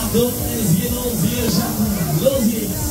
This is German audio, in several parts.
Achtung, es geht los, wir schaffen. Los geht's.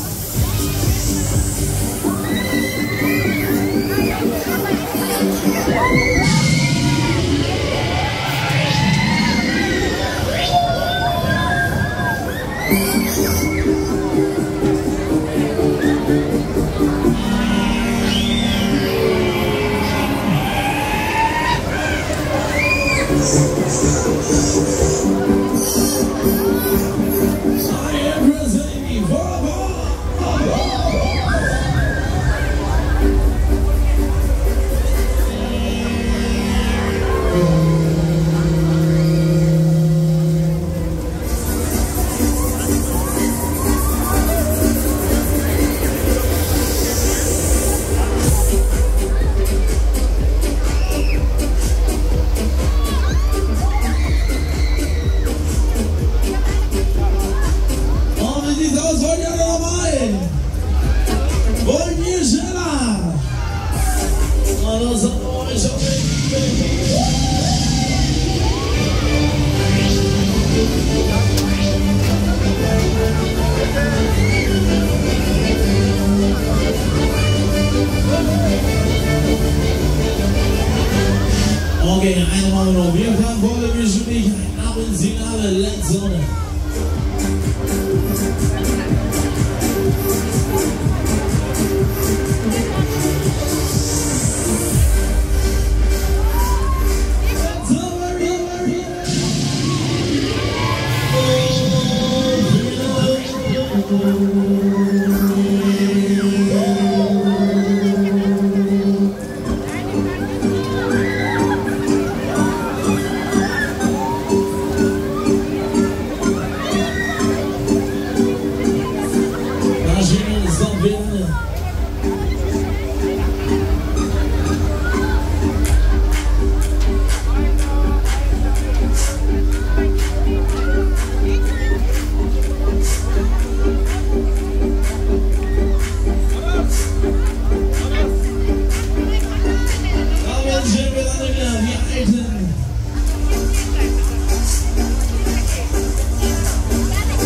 Okay, eine Mal noch. Wir fahren volle Geschwindigkeit. Abendsignale, Let's Zone.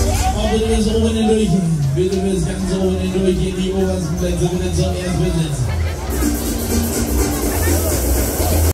Bitte bis ganz oben hindurch in die obersten Plätze, bitte zum Erstbesitz.